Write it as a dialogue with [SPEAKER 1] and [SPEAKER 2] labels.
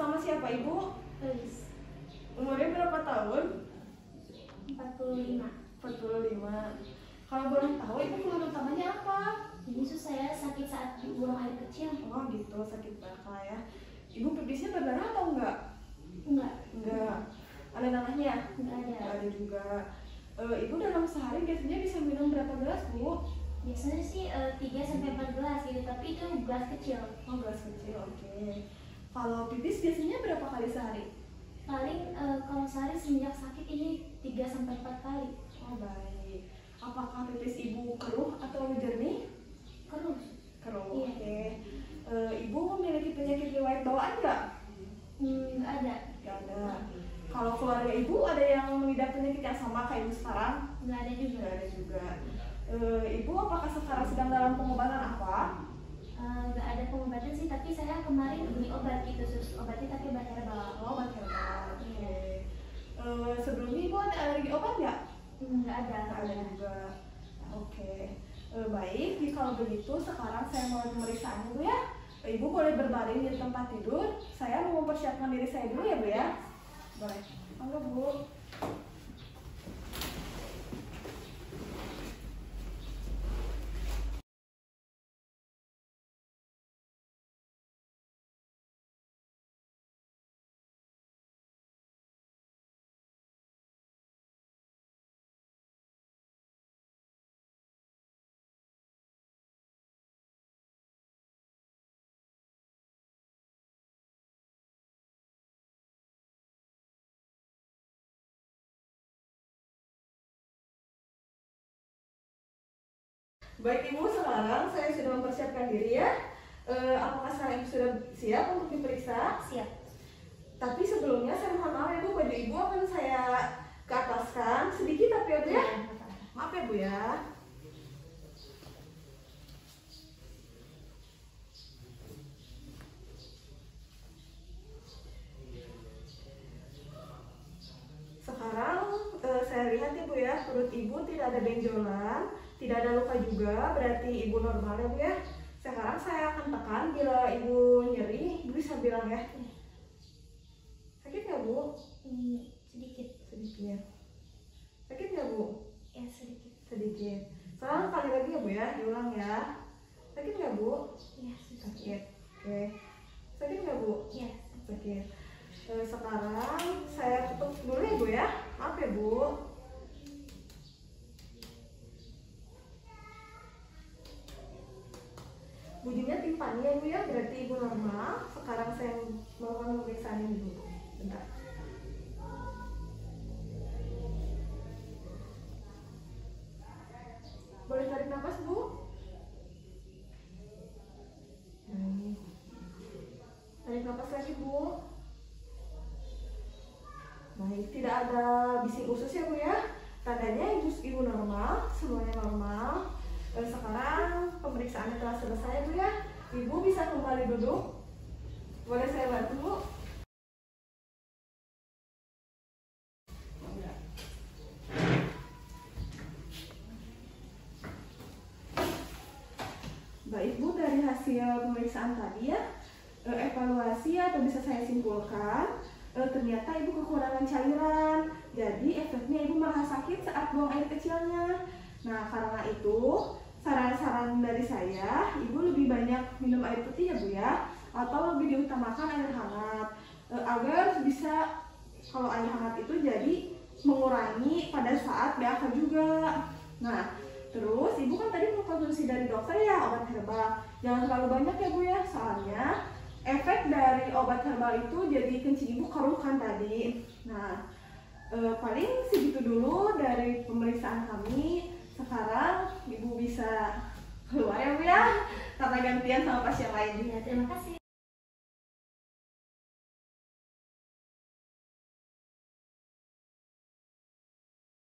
[SPEAKER 1] bersama siapa ibu?
[SPEAKER 2] Felis.
[SPEAKER 1] Umurnya berapa tahun?
[SPEAKER 2] 45.
[SPEAKER 1] 45. Kalau boleh tahu ibu keluhan utamanya apa?
[SPEAKER 2] Jadi saya sakit saat buang air kecil.
[SPEAKER 1] Oh gitu, sakit bakal ya. Ibu pipisnya berdarah atau enggak?
[SPEAKER 2] Enggak.
[SPEAKER 1] Enggak. Ada nanahnya?
[SPEAKER 2] Enggak ada.
[SPEAKER 1] Enggak ada juga. Ibu dalam sehari biasanya bisa minum berapa gelas bu?
[SPEAKER 2] Biasanya sih 3-4 gelas gitu, tapi itu gelas kecil.
[SPEAKER 1] Oh gelas kecil, oke. Kalau pipis biasanya berapa kali sehari?
[SPEAKER 2] Paling kalau sehari semenjak sakit ini 3-4 kali.
[SPEAKER 1] Oh baik. Apakah pipis ibu keruh atau jernih?
[SPEAKER 2] Keruh.
[SPEAKER 1] Keruh,
[SPEAKER 2] Iya.
[SPEAKER 1] oke. Ibu memiliki penyakit riwayat bawaan nggak?
[SPEAKER 2] Nggak ada.
[SPEAKER 1] Nggak ada. Kalau keluarga ibu ada yang mengidap penyakit yang sama kayak ibu sekarang?
[SPEAKER 2] Nggak ada juga.
[SPEAKER 1] Nggak ada juga. Ibu apakah sekarang sedang dalam pengobatan apa?
[SPEAKER 2] Nggak ada pengobatan sih, tapi saya kemarin beli obat gitu, sus obatnya tapi obat herbal.
[SPEAKER 1] Oh, obat herbal. Oke. Sebelumnya ibu ada alergi obat nggak?
[SPEAKER 2] Nggak ada.
[SPEAKER 1] Nggak ada juga. Oke. Baik, kalau begitu sekarang saya mau pemeriksaan dulu ya. Ibu boleh berbaring di tempat tidur. Saya mau mempersiapkan diri saya dulu ya bu ya. Boleh. Monggo bu. Baik ibu, sekarang saya sudah mempersiapkan diri ya. Apakah sekarang ibu sudah siap untuk diperiksa?
[SPEAKER 2] Siap.
[SPEAKER 1] Tapi sebelumnya saya mohon maaf ya bu, baju ibu akan saya ke ataskan sedikit tapi ya bu ya. Maaf ya bu ya. Sekarang saya lihat ibu ya, perut ibu tidak ada benjolan, tidak ada luka juga, berarti ibu normal ya bu ya. Sekarang saya akan tekan, bila ibu nyeri, ibu bisa bilang ya. Sakit nggak bu?
[SPEAKER 2] Sedikit.
[SPEAKER 1] Sedikit. Sakit nggak bu?
[SPEAKER 2] Ya sedikit.
[SPEAKER 1] Sedikit. Sekarang kali lagi ya bu ya, diulang ya. Sakit nggak bu?
[SPEAKER 2] Ya
[SPEAKER 1] Sakit. Oke. Sakit nggak bu?
[SPEAKER 2] Ya.
[SPEAKER 1] Sakit. Sekarang saya tutup dulu ya bu ya. Maaf ya bu. Bunyinya timpani ya bu ya, berarti ibu normal. Sekarang saya melakukan pemeriksaan ini dulu. Bentar. Boleh tarik nafas bu? Tarik nafas lagi bu. Baik, tidak ada bising usus ya bu ya. Tandanya ibu normal, semuanya normal. Sekarang pemeriksaannya telah selesai bu ya. Ibu bisa kembali duduk. Boleh saya bantu bu? Baik bu, dari hasil pemeriksaan tadi ya, evaluasi atau bisa saya simpulkan, ternyata ibu kekurangan cairan. Jadi efeknya ibu malah sakit saat buang air kecilnya. Nah karena itu saran-saran dari saya, ibu lebih banyak minum air putih ya bu ya, atau lebih diutamakan air hangat, agar bisa kalau air hangat itu jadi mengurangi pada saat BAK juga. Nah terus ibu kan tadi mengkonsumsi dari dokter ya obat herbal, jangan terlalu banyak ya bu ya, soalnya efek dari obat herbal itu jadi kencing ibu keruh kan tadi. Nah paling segitu dulu dari pemeriksaan kami. Sekarang ibu bisa keluar ya bu ya, karena gantian sama pasien lain.
[SPEAKER 2] Ya, terima kasih.